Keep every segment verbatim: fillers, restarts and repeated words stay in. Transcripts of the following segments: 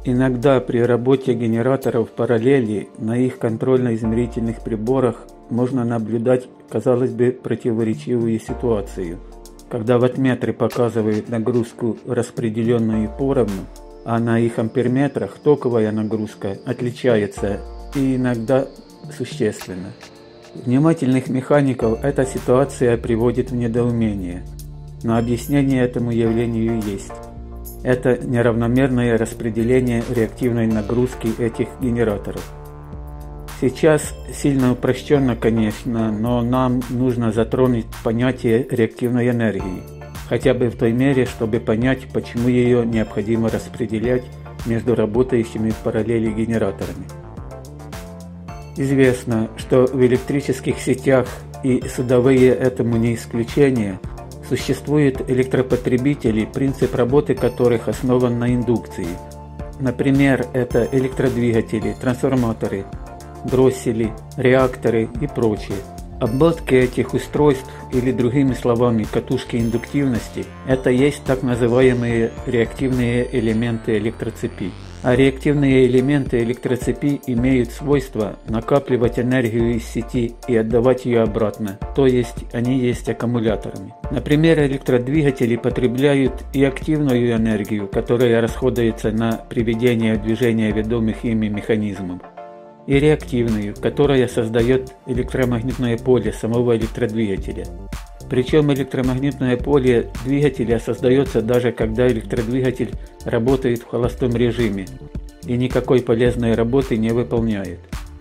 Иногда при работе генераторов параллели на их контрольно-измерительных приборах можно наблюдать, казалось бы, противоречивую ситуацию, когда ваттметры показывают нагрузку, распределенную поровну, а на их амперметрах токовая нагрузка отличается и иногда существенно. Внимательных механиков эта ситуация приводит в недоумение, но объяснение этому явлению есть. Это неравномерное распределение реактивной нагрузки этих генераторов. Сейчас сильно упрощенно, конечно, но нам нужно затронуть понятие реактивной энергии, хотя бы в той мере, чтобы понять, почему ее необходимо распределять между работающими в параллели генераторами. Известно, что в электрических сетях, и судовые этому не исключение, существуют электропотребители, принцип работы которых основан на индукции. Например, это электродвигатели, трансформаторы, дроссели, реакторы и прочее. Обмотки этих устройств, или другими словами катушки индуктивности, это есть так называемые реактивные элементы электроцепи. А реактивные элементы электроцепи имеют свойство накапливать энергию из сети и отдавать ее обратно, то есть они есть аккумуляторами. Например, электродвигатели потребляют и активную энергию, которая расходуется на приведение в движение ведомых ими механизмов, и реактивную, которая создает электромагнитное поле самого электродвигателя. Причем электромагнитное поле двигателя создается даже когда электродвигатель работает в холостом режиме и никакой полезной работы не выполняет.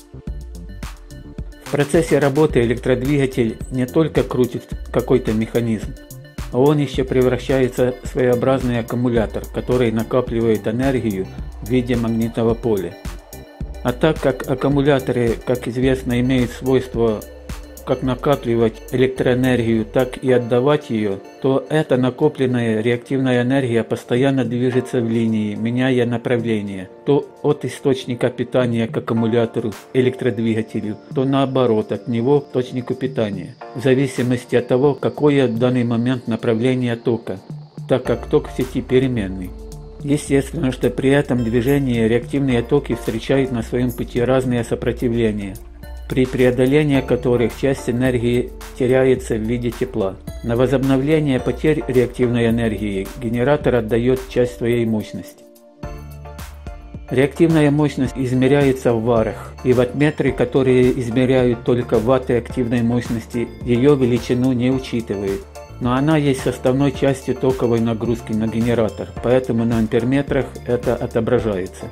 В процессе работы электродвигатель не только крутит какой-то механизм, а он еще превращается в своеобразный аккумулятор, который накапливает энергию в виде магнитного поля. А так как аккумуляторы, как известно, имеют свойство как накапливать электроэнергию, так и отдавать ее, то эта накопленная реактивная энергия постоянно движется в линии, меняя направление, то от источника питания к аккумулятору, электродвигателю, то наоборот, от него к источнику питания, в зависимости от того, какое в данный момент направление тока, так как ток в сети переменный. Естественно, что при этом движении реактивные токи встречают на своем пути разные сопротивления, при преодолении которых часть энергии теряется в виде тепла. На возобновление потерь реактивной энергии генератор отдает часть своей мощности. Реактивная мощность измеряется в варах, и ваттметры, которые измеряют только ватты активной мощности, ее величину не учитывают. Но она есть составной частью токовой нагрузки на генератор, поэтому на амперметрах это отображается.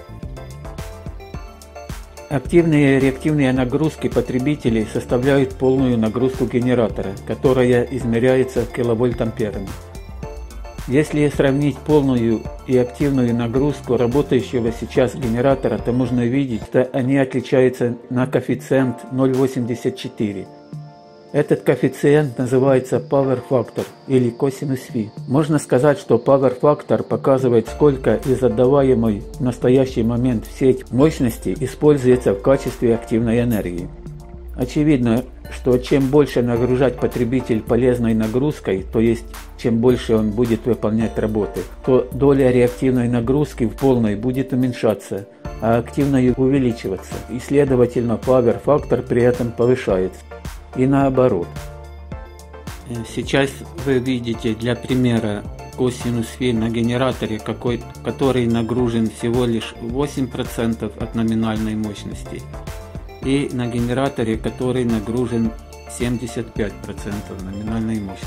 Активные и реактивные нагрузки потребителей составляют полную нагрузку генератора, которая измеряется киловольт-амперами. Если сравнить полную и активную нагрузку работающего сейчас генератора, то можно увидеть, что они отличаются на коэффициент ноль целых восемьдесят четыре. Этот коэффициент называется Power Factor или косинус фи. Можно сказать, что Power Factor показывает, сколько из отдаваемой в настоящий момент в сеть мощности используется в качестве активной энергии. Очевидно, что чем больше нагружать потребитель полезной нагрузкой, то есть чем больше он будет выполнять работы, то доля реактивной нагрузки в полной будет уменьшаться, а активной увеличиваться, и следовательно Power Factor при этом повышается. И наоборот. Сейчас вы видите для примера косинус фи на генераторе, какой, который нагружен всего лишь восемь процентов от номинальной мощности, и на генераторе, который нагружен семьдесят пять процентов номинальной мощности.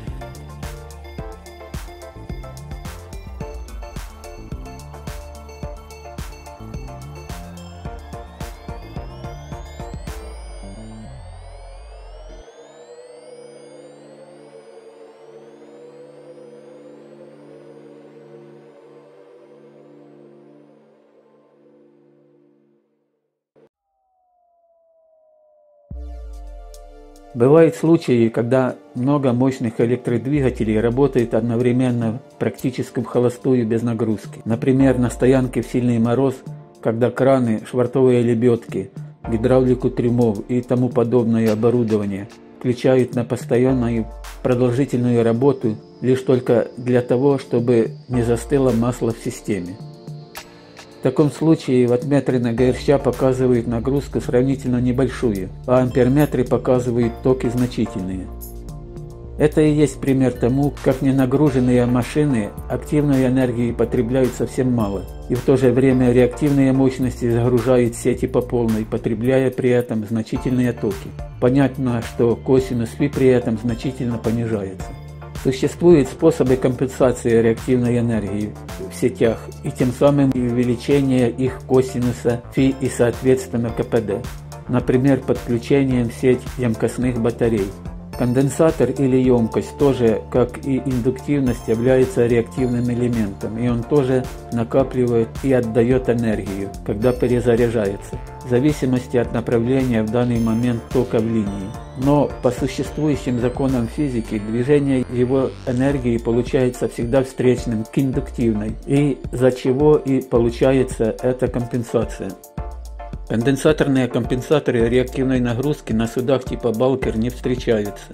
Бывают случаи, когда много мощных электродвигателей работает одновременно практически в холостую без нагрузки. Например, на стоянке в сильный мороз, когда краны, швартовые лебедки, гидравлику трюмов и тому подобное оборудование включают на постоянную продолжительную работу лишь только для того, чтобы не застыло масло в системе. В таком случае ваттметры на ГРЩ показывают нагрузку сравнительно небольшую, а амперметры показывают токи значительные. Это и есть пример тому, как ненагруженные машины активной энергии потребляют совсем мало, и в то же время реактивные мощности загружают сети по полной, потребляя при этом значительные токи. Понятно, что косинус φ при этом значительно понижается. Существуют способы компенсации реактивной энергии в сетях и тем самым увеличения их косинуса φ и соответственно КПД, например, подключением в сеть емкостных батарей. Конденсатор или емкость тоже, как и индуктивность, является реактивным элементом, и он тоже накапливает и отдает энергию, когда перезаряжается, в зависимости от направления в данный момент тока в линии. Но по существующим законам физики движение его энергии получается всегда встречным к индуктивной, и за чего и получается эта компенсация. Конденсаторные компенсаторы реактивной нагрузки на судах типа Балкер не встречаются.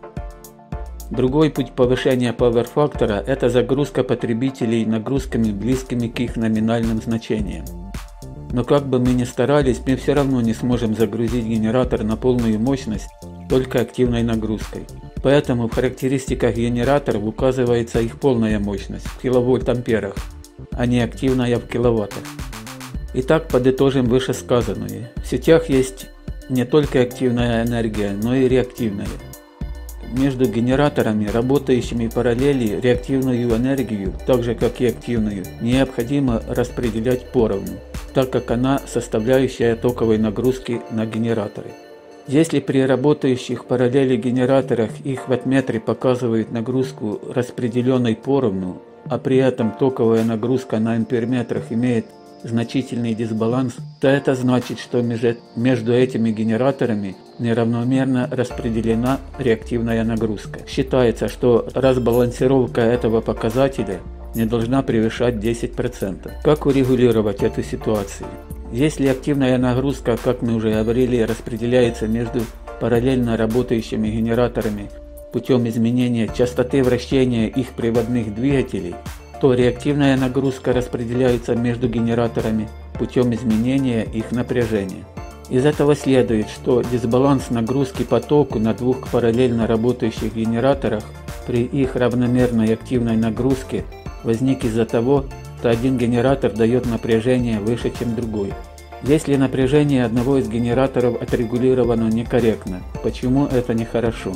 Другой путь повышения пауэр-фактора – это загрузка потребителей нагрузками, близкими к их номинальным значениям. Но как бы мы ни старались, мы все равно не сможем загрузить генератор на полную мощность только активной нагрузкой. Поэтому в характеристиках генераторов указывается их полная мощность в киловольт-амперах, а не активная в киловаттах. Итак, подытожим вышесказанное. В сетях есть не только активная энергия, но и реактивная. Между генераторами, работающими в параллели, реактивную энергию, так же как и активную, необходимо распределять поровну, так как она составляющая токовой нагрузки на генераторы. Если при работающих в параллели генераторах их ваттметры показывают нагрузку распределенной поровну, а при этом токовая нагрузка на амперметрах имеет значительный дисбаланс, то это значит, что между этими генераторами неравномерно распределена реактивная нагрузка. Считается, что разбалансировка этого показателя не должна превышать десять процентов. Как урегулировать эту ситуацию? Если активная нагрузка, как мы уже говорили, распределяется между параллельно работающими генераторами путем изменения частоты вращения их приводных двигателей, то реактивная нагрузка распределяется между генераторами путем изменения их напряжения. Из этого следует, что дисбаланс нагрузки по току на двух параллельно работающих генераторах при их равномерной активной нагрузке возник из-за того, что один генератор дает напряжение выше, чем другой. Если напряжение одного из генераторов отрегулировано некорректно, почему это нехорошо?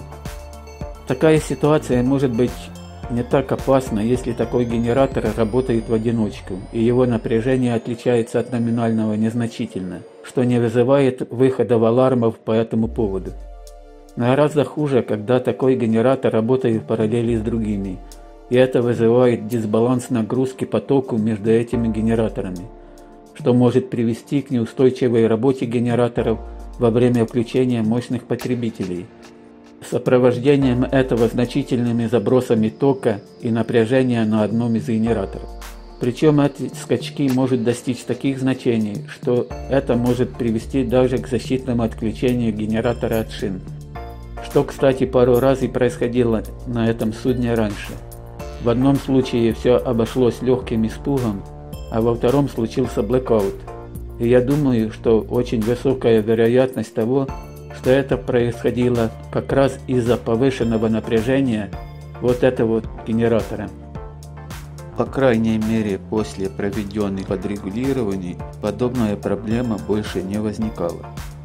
Такая ситуация может быть не так опасно, если такой генератор работает в одиночку, и его напряжение отличается от номинального незначительно, что не вызывает выхода алармов по этому поводу. Но гораздо хуже, когда такой генератор работает в параллели с другими, и это вызывает дисбаланс нагрузки по току между этими генераторами, что может привести к неустойчивой работе генераторов во время включения мощных потребителей, сопровождением этого значительными забросами тока и напряжения на одном из генераторов. Причем эти скачки могут достичь таких значений, что это может привести даже к защитному отключению генератора от шин, что, кстати, пару раз и происходило на этом судне раньше. В одном случае все обошлось легким испугом, а во втором случился блэкаут. И я думаю, что очень высокая вероятность того, что это происходило как раз из-за повышенного напряжения вот этого вот генератора. По крайней мере, после проведенных подрегулирований подобная проблема больше не возникала.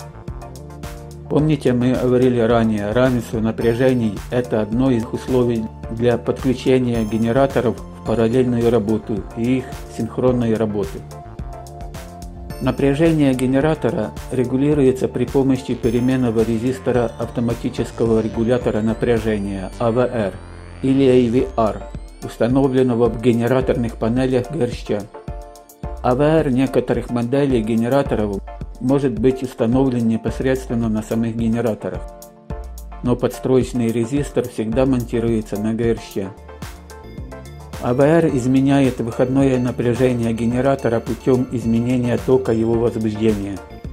Помните, мы говорили ранее, равенство напряжений – это одно из условий для подключения генераторов в параллельную работу и их синхронной работы. Напряжение генератора регулируется при помощи переменного резистора автоматического регулятора напряжения А В Р или А В Р, установленного в генераторных панелях ГРЩ. А В Р некоторых моделей генераторов может быть установлен непосредственно на самих генераторах, но подстроечный резистор всегда монтируется на ГРЩ. А В Р изменяет выходное напряжение генератора путем изменения тока его возбуждения.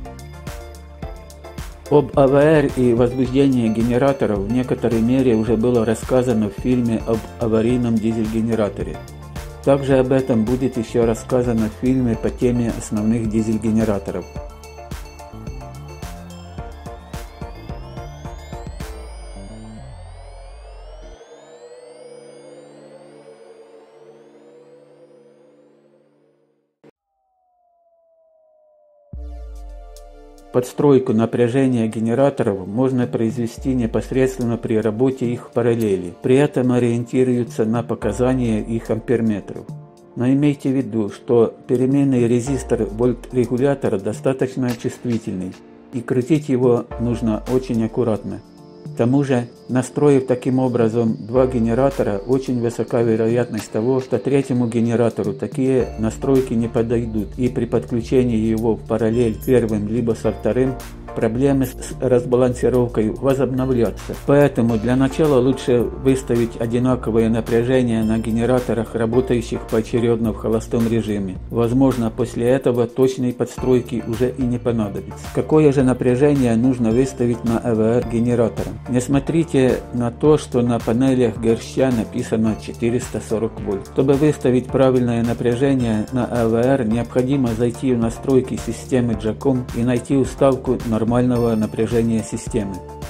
Об А В Р и возбуждении генераторов в некоторой мере уже было рассказано в фильме об аварийном дизель-генераторе. Также об этом будет еще рассказано в фильме по теме основных дизель-генераторов. Подстройку напряжения генераторов можно произвести непосредственно при работе их в параллели, при этом ориентируются на показания их амперметров. Но имейте в виду, что переменный резистор вольтрегулятора достаточно чувствительный, и крутить его нужно очень аккуратно. К тому же, настроив таким образом два генератора, очень высока вероятность того, что третьему генератору такие настройки не подойдут, и при подключении его в параллель первым либо со вторым проблемы с разбалансировкой возобновлятся. Поэтому для начала лучше выставить одинаковое напряжение на генераторах, работающих поочередно в холостом режиме. Возможно, после этого точной подстройки уже и не понадобится. Какое же напряжение нужно выставить на эй вэ эр генератора? Не смотрите на то, что на панелях Герща написано четыреста сорок вольт. Чтобы выставить правильное напряжение на эй вэ эр, необходимо зайти в настройки системы джаком и найти уставку нормального нормального напряжения системы.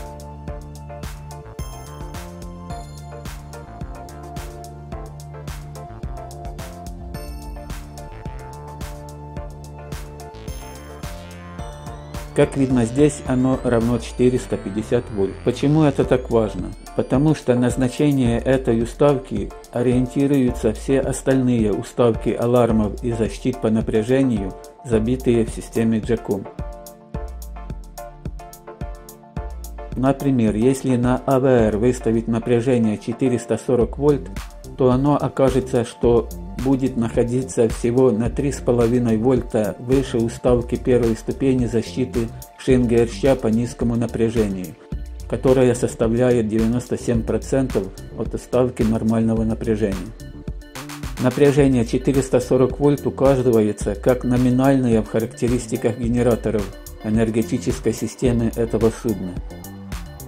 Как видно, здесь оно равно четыреста пятьдесят вольт. Почему это так важно? Потому что на значение этой уставки ориентируются все остальные уставки алармов и защит по напряжению, забитые в системе джаком. Например, если на эй вэ эр выставить напряжение четыреста сорок вольт, то оно окажется, что будет находиться всего на три с половиной вольта выше уставки первой ступени защиты шин Герща по низкому напряжению, которая составляет девяносто семь процентов от уставки нормального напряжения. Напряжение четыреста сорок вольт указывается как номинальное в характеристиках генераторов энергетической системы этого судна.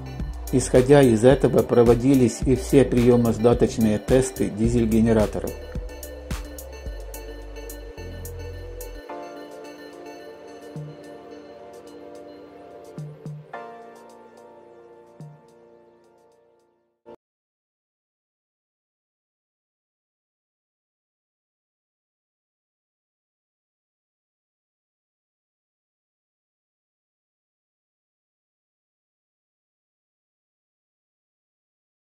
Исходя из этого проводились и все приемо-сдаточные тесты дизель-генераторов.